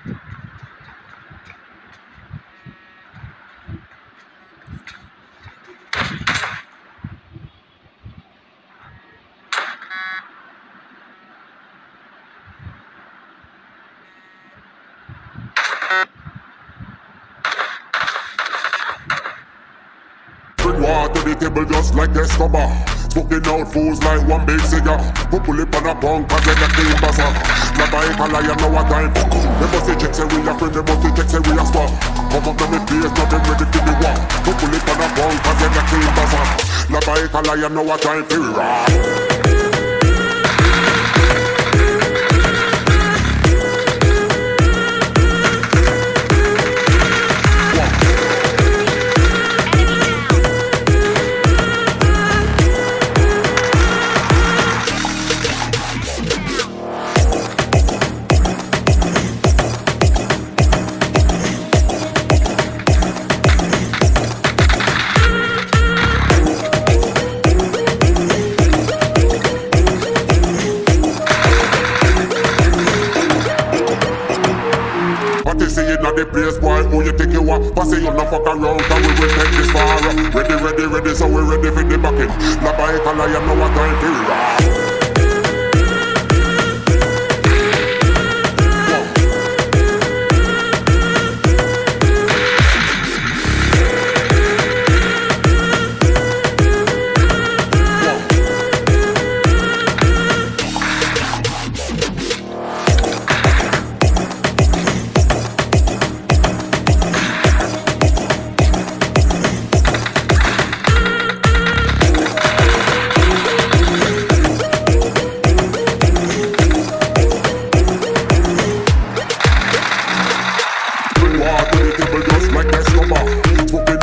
Bring water to the table just like Escobar. Smoking out fools like one big cigar. Pull it on a bunk and get a clean bazaar. La bike a lion now a time. They must check say we a friend, they must check say we a spar. Come up to me place, now them ready for the war. Pull it on a bunk and get a clean bazaar. La bike a lion now a time for rock. The place, boy, who you think you are? Pass it, you no fuck around, and we will take this far. Ready, so we ready for the bucket. La bike a lion, now a time for rock. Just like Escobar.